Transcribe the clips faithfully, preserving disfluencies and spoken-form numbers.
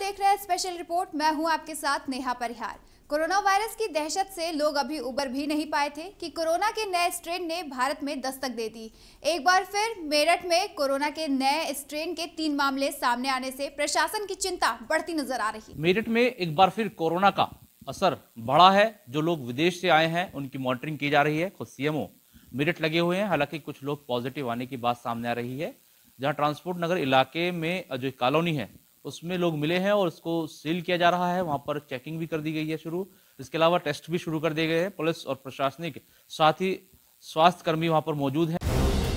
देख रहे हैं स्पेशल रिपोर्ट। मैं हूं आपके साथ नेहा परिहार। कोरोना वायरस की दहशत से लोग अभी उबर भी नहीं पाए थे कि कोरोना के नए स्ट्रेन ने भारत में दस्तक दे दी। एक बार फिर मेरठ में कोरोना के नए स्ट्रेन के तीन मामले सामने आने से प्रशासन की चिंता बढ़ती नजर आ रही। मेरठ में एक बार फिर कोरोना का असर बढ़ा है। जो लोग विदेश से आए हैं उनकी मॉनिटरिंग की जा रही है। खुद सीएमओ मेरठ लगे हुए हैं। हालांकि कुछ लोग पॉजिटिव आने की बात सामने आ रही है। जहां ट्रांसपोर्ट नगर इलाके में जो कॉलोनी है उसमें लोग मिले हैं और उसको सील किया जा रहा है। वहां पर चेकिंग भी कर दी गई है शुरू। इसके अलावा टेस्ट भी शुरू कर दिए गए हैं। पुलिस और प्रशासनिक साथ ही स्वास्थ्य कर्मी वहां पर मौजूद हैं।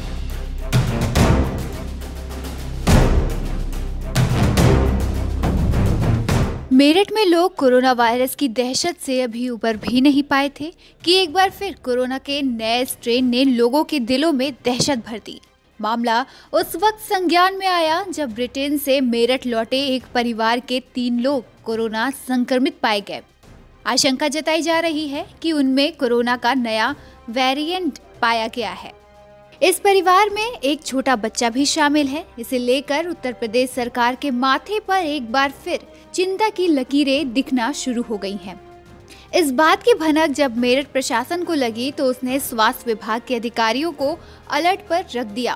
मेरठ में लोग कोरोना वायरस की दहशत से अभी उबर भी नहीं पाए थे कि एक बार फिर कोरोना के नए स्ट्रेन ने लोगों के दिलों में दहशत भर दी। मामला उस वक्त संज्ञान में आया जब ब्रिटेन से मेरठ लौटे एक परिवार के तीन लोग कोरोना संक्रमित पाए गए। आशंका जताई जा रही है कि उनमें कोरोना का नया वेरिएंट पाया गया है। इस परिवार में एक छोटा बच्चा भी शामिल है। इसे लेकर उत्तर प्रदेश सरकार के माथे पर एक बार फिर चिंता की लकीरें दिखना शुरू हो गई हैं। इस बात की भनक जब मेरठ प्रशासन को लगी तो उसने स्वास्थ्य विभाग के अधिकारियों को अलर्ट पर रख दिया।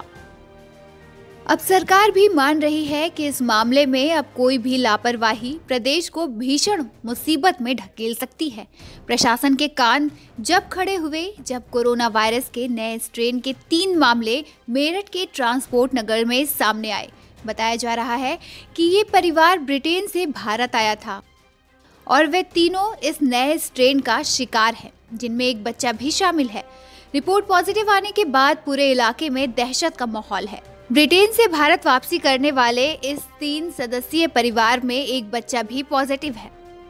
अब सरकार भी मान रही है कि इस मामले में अब कोई भी लापरवाही प्रदेश को भीषण मुसीबत में ढकेल सकती है। प्रशासन के कान जब खड़े हुए जब कोरोना वायरस के नए स्ट्रेन के तीन मामले मेरठ के ट्रांसपोर्ट नगर में सामने आए। बताया जा रहा है कि ये परिवार ब्रिटेन से भारत आया था और वे तीनों इस नए स्ट्रेन का शिकार हैं, जिनमें एक बच्चा भी शामिल है। रिपोर्ट पॉजिटिव आने के बाद पूरे इलाके में दहशत का माहौल है। ब्रिटेन से भारत वापसी करने वाले इस तीन सदस्यीय परिवार में एक बच्चा भी पॉजिटिव है।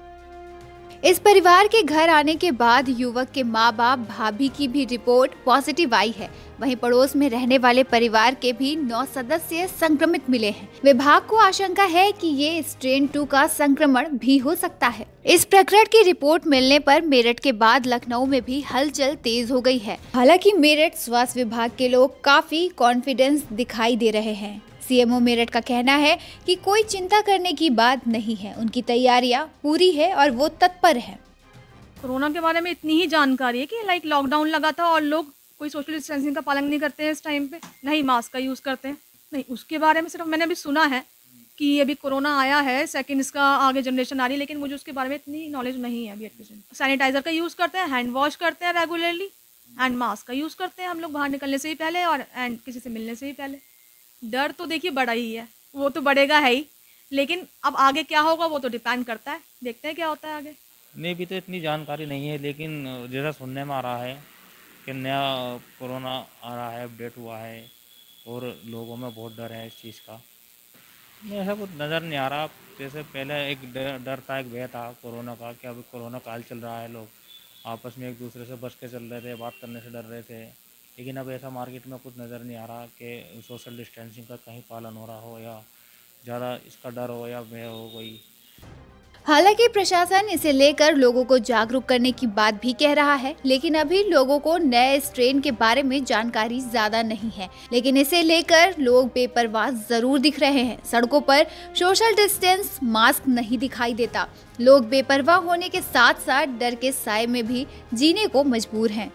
इस परिवार के घर आने के बाद युवक के माँ बाप भाभी की भी रिपोर्ट पॉजिटिव आई है। वहीं पड़ोस में रहने वाले परिवार के भी नौ सदस्य संक्रमित मिले हैं। विभाग को आशंका है कि ये स्ट्रेन टू का संक्रमण भी हो सकता है। इस प्रकरण की रिपोर्ट मिलने पर मेरठ के बाद लखनऊ में भी हलचल तेज हो गई है। हालांकि मेरठ स्वास्थ्य विभाग के लोग काफी कॉन्फिडेंस दिखाई दे रहे हैं। सीएमओ मेरठ का कहना है कि कोई चिंता करने की बात नहीं है, उनकी तैयारियां पूरी है और वो तत्पर है। कोरोना के बारे में इतनी ही जानकारी है कि लाइक लॉकडाउन लगा था और लोग कोई सोशल डिस्टेंसिंग का पालन नहीं करते हैं इस टाइम पे, नहीं मास्क का यूज़ करते हैं। नहीं, उसके बारे में सिर्फ मैंने अभी सुना है कि अभी कोरोना आया है, सेकंड इसका आगे जनरेशन आ रही है, लेकिन मुझे उसके बारे में इतनी नॉलेज नहीं है अभी एट प्रेजेंट। सैनिटाइजर का यूज़ करते हैं, हैंड वॉश करते हैं रेगुलरली, एंड मास्क का यूज़ करते हैं हम लोग बाहर निकलने से ही पहले और एंड किसी से मिलने से ही पहले। डर तो देखिए बड़ा ही है, वो तो बढ़ेगा है ही, लेकिन अब आगे क्या होगा वो तो डिपेंड करता है। देखते हैं क्या होता है आगे। नहीं, भी तो इतनी जानकारी नहीं है, लेकिन जैसा सुनने में आ रहा है कि नया कोरोना आ रहा है, अपडेट हुआ है और लोगों में बहुत डर है इस चीज़ का। नहीं, ऐसा कुछ नज़र नहीं आ रहा। जैसे पहले एक डर था, एक भय था कोरोना का कि अभी कोरोना काल चल रहा है, लोग आपस में एक दूसरे से बच के चल रहे थे, बात करने से डर रहे थे। लेकिन अब ऐसा मार्केट में कुछ नज़र नहीं आ रहा कि सोशल डिस्टेंसिंग का कहीं पालन हो रहा हो या ज़्यादा इसका डर हो या भय हो कोई। हालांकि प्रशासन इसे लेकर लोगों को जागरूक करने की बात भी कह रहा है, लेकिन अभी लोगों को नए स्ट्रेन के बारे में जानकारी ज्यादा नहीं है। लेकिन इसे लेकर लोग बेपरवाह जरूर दिख रहे हैं। सड़कों पर सोशल डिस्टेंस, मास्क नहीं दिखाई देता। लोग बेपरवाह होने के साथ साथ डर के साए में भी जीने को मजबूर हैं।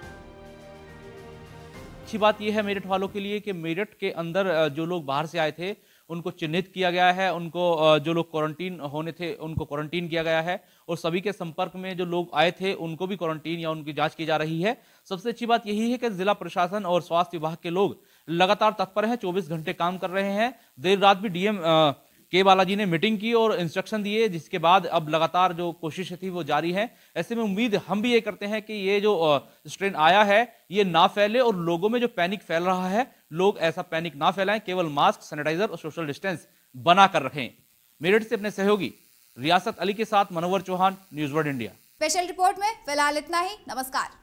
अच्छी बात यह है मेरठ वालों के लिए कि मेरठ के अंदर जो लोग बाहर से आए थे उनको चिन्हित किया गया है। उनको जो लोग क्वारंटीन होने थे उनको क्वारंटीन किया गया है और सभी के संपर्क में जो लोग आए थे उनको भी क्वारंटीन या उनकी जांच की जा रही है। सबसे अच्छी बात यही है कि जिला प्रशासन और स्वास्थ्य विभाग के लोग लगातार तत्पर हैं, चौबीस घंटे काम कर रहे हैं। देर रात भी डीएम के बालाजी ने मीटिंग की और इंस्ट्रक्शन दिए, जिसके बाद अब लगातार जो कोशिश थी वो जारी है। ऐसे में उम्मीद हम भी ये करते हैं कि ये जो स्ट्रेन आया है ये ना फैले और लोगों में जो पैनिक फैल रहा है, लोग ऐसा पैनिक ना फैलाएं। केवल मास्क, सैनिटाइजर और सोशल डिस्टेंस बना कर रखें। मेरठ से अपने सहयोगी रियासत अली के साथ Manowar Chauhan, News World India. Special report में फिलहाल इतना ही। नमस्कार।